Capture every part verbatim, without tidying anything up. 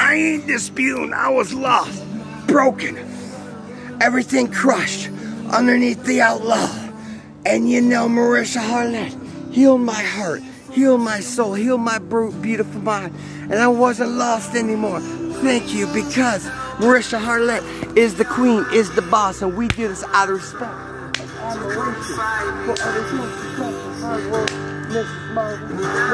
I ain't disputing. I was lost, broken, everything crushed underneath the outlaw. And you know, Mehwish Hayat healed my heart, healed my soul, healed my beautiful mind. And I wasn't lost anymore. Thank you, because Mehwish Hayat is the queen, is the boss, and we do this out of respect and admiration for other people because of hard work, Missus Marvin.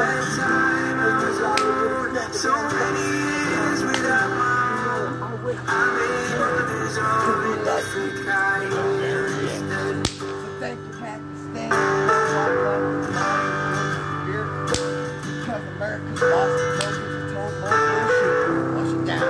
So many years without mom, I made one of his own. So thank you, Pakistan. Because America's lost the focus and told more bullshit. Wash it down.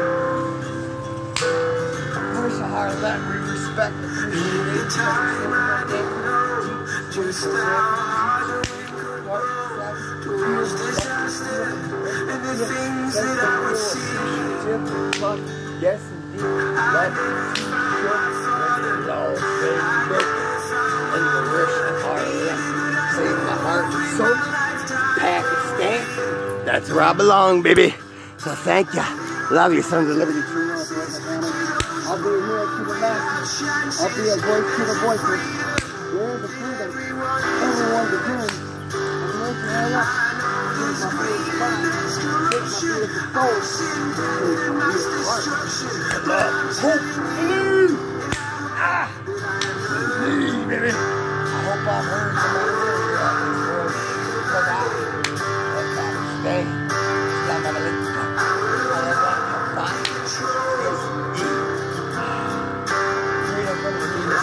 Mehwish Hayat, we respect the appreciate time I didn't know just how hard we could work. Was disaster and the things that I would see. Yes, indeed. Love you. Lord, baby. And the Mehwish Hayat saved my heart and soul. Pakistan. That's where I belong, baby. So thank you. Love you, sons of liberty. True North. I'll be a hero to the masses. I'll be a voice to the voiceless. We're the freedom. Everyone to dream. And make your head up. Here's my favorite mind. Take my beautiful soul. Here's my beautiful heart. Love. Hope. Believe. Ah. Believe, baby. I hope I've heard somebody else out this world. Because I love Pakistan. I'm gonna let you go. I love that. I'm fine. Yes, indeed. Freedom from the people.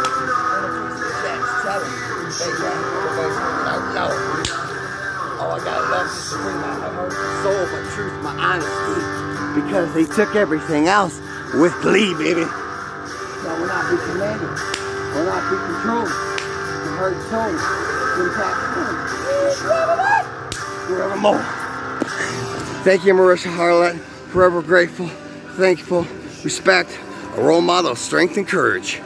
Oh, I gotta love this to bring my heart, my soul, my truth, my honesty. Because they took everything else with glee, baby. So we're not be commanded. We're not be controlled. The heart soul in Pakistan. Forevermore. Thank you, Mehwish Hayat. Forever grateful, thankful, respect, a role model of strength and courage.